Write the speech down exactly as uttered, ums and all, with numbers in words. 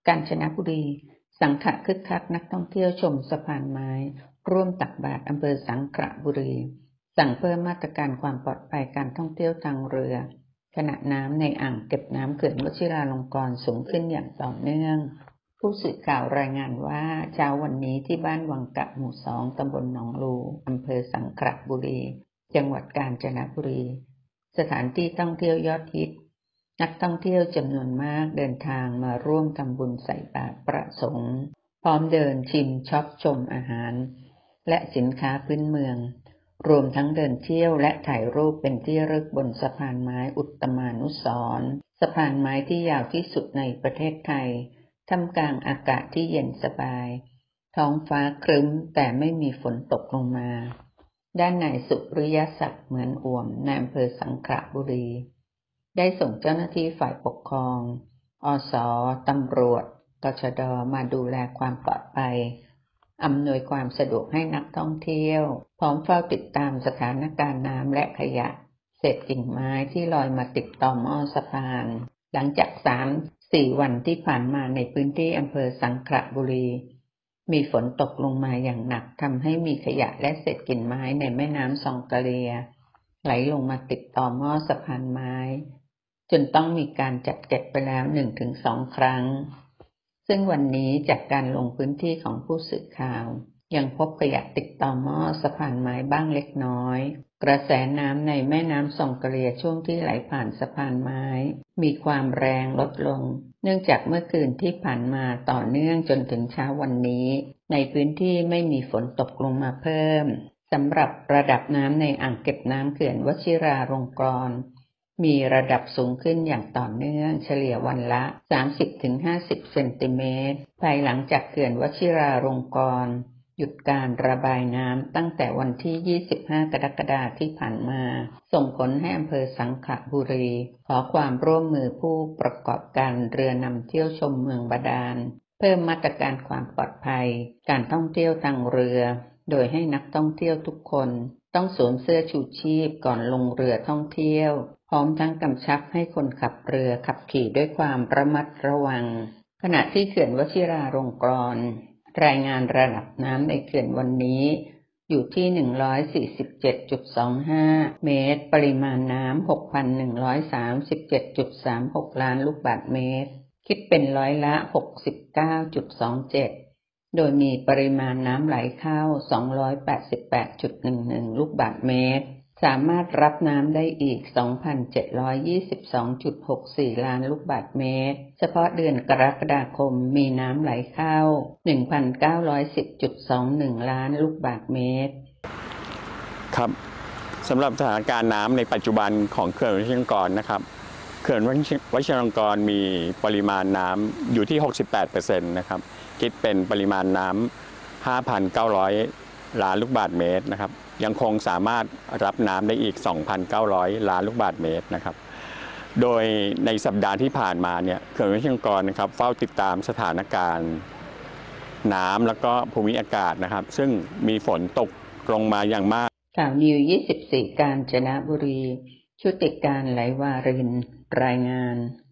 กาญจนบุรีสังขะคึกคักนักท่องเที่ยวชมสะพานไม้ร่วมตักบาตรอำเภอสังขละบุรีสั่งเพิ่มมาตรการความปลอดภัยการท่องเที่ยวทางเรือขณะน้ำในอ่างเก็บน้ำเขื่อนวชิราลงกรณ์สูงขึ้นอย่างต่อเนื่องผู้สื่อข่าวรายงานว่าเช้าวันนี้ที่บ้านวังกะหมู่สองตำบลหนองลูอำเภอสังขละบุรีจังหวัดกาญจนบุรีสถานที่ท่องเที่ยวยอดฮิตนักท่องเที่ยวจำนวนมากเดินทางมาร่วมทำบุญใส่บาตรพระสงฆ์พร้อมเดินชิมช็อปชมอาหารและสินค้าพื้นเมืองรวมทั้งเดินเที่ยวและถ่ายรูปเป็นที่ระลึกบนสะพานไม้อุตตมานุสรณ์สะพานไม้ที่ยาวที่สุดในประเทศไทยท่ามกลางอากาศที่เย็นสบายท้องฟ้าครึ้มแต่ไม่มีฝนตกลงมาด้านนายสุริยศักดิ์เหมือนอ่วมนายอำเภอสังขละบุรีได้ส่งเจ้าหน้าที่ฝ่ายปกครองอส.ตำรวจตชด.มาดูแลความปลอดภัยอำนวยความสะดวกให้นักท่องเที่ยวพร้อมเฝ้าติดตามสถานการณ์น้ำและขยะเศษกิ่งไม้ที่ลอยมาติดต่อหม้อสะพานหลังจาก สามถึงสี่ วันที่ผ่านมาในพื้นที่อำเภอสังขละบุรีมีฝนตกลงมาอย่างหนักทำให้มีขยะและเศษกิ่งไม้ในแม่น้ำซองกะเลียไหลลงมาติดต่อหม้อสะพานไม้จนต้องมีการจัดเก็บไปแล้ว หนึ่งถึงสอง ครั้งซึ่งวันนี้จากการลงพื้นที่ของผู้สื่อข่าวยังพบขยะติดต่อหม้อสะพานไม้บ้างเล็กน้อยกระแสน้ำในแม่น้ำซองกะเลียช่วงที่ไหลผ่านสะพานไม้มีความแรงลดลงเนื่องจากเมื่อคืนที่ผ่านมาต่อเนื่องจนถึงเช้าวันนี้ในพื้นที่ไม่มีฝนตกลงมาเพิ่มสำหรับระดับน้ำในอ่างเก็บน้ำเขื่อนวชิราลงกรณ์มีระดับสูงขึ้นอย่างต่อเนื่องเฉลี่ยวันละ สามสิบถึงห้าสิบ เซนติเมตรภายหลังจากเขื่อนวชิราลงกรณ์หยุดการระบายน้ำตั้งแต่วันที่ ยี่สิบห้า กรกฎาคมที่ผ่านมาส่งผลให้อำเภอสังขละบุรีขอความร่วมมือผู้ประกอบการเรือนำเที่ยวชมเมืองบาดาลเพิ่มมาตรการความปลอดภัยการท่องเที่ยวทางเรือโดยให้นักท่องเที่ยวทุกคนต้องสวมเสื้อชูชีพก่อนลงเรือท่องเที่ยวพร้อมทั้งกำชับให้คนขับเรือขับขี่ด้วยความระมัดระวังขณะที่เขื่อนวชิราลงกรณ์รายงานระดับน้ำในเขื่อนวันนี้อยู่ที่ หนึ่งร้อยสี่สิบเจ็ดจุดสองห้า เมตรปริมาณน้ำ หกพันหนึ่งร้อยสามสิบเจ็ดจุดสามหก ล้านลูกบาศก์เมตรคิดเป็นร้อยละ หกสิบเก้าจุดสองเจ็ด โดยมีปริมาณน้ำไหลเข้า สองร้อยแปดสิบแปดจุดหนึ่งหนึ่ง ลูกบาศก์เมตรสามารถรับน้ำได้อีก สองพันเจ็ดร้อยยี่สิบสองจุดหกสี่ ล้านลูกบาศก์เมตรเฉพาะเดือนกรกฎาคมมีน้ำไหลเข้า หนึ่งพันเก้าร้อยสิบจุดสองหนึ่ง ล้านลูกบาศก์เมตรครับสำหรับสถานการณ์น้ำในปัจจุบันของเขื่อนวชิรลงกรณ์นะครับเขื่อนวชิรลงกรณ์มีปริมาณน้ำอยู่ที่ หกสิบแปดเปอร์เซ็นต์ นะครับคิดเป็นปริมาณน้ำ ห้าพันเก้าร้อย ล้านลูกบาศก์เมตรนะครับยังคงสามารถรับน้ำได้อีก สองพันเก้าร้อย ล้านลูกบาศก์เมตรนะครับโดยในสัปดาห์ที่ผ่านมาเนี่ยเขื่อนวชิรลงกรณ์นะครับเฝ้าติดตามสถานการณ์น้ำแล้วก็ภูมิอากาศนะครับซึ่งมีฝนตกลงมาอย่างมากข่าวนิวยี่สิบสี่กาญจนบุรีชุติการไหลวารินรายงาน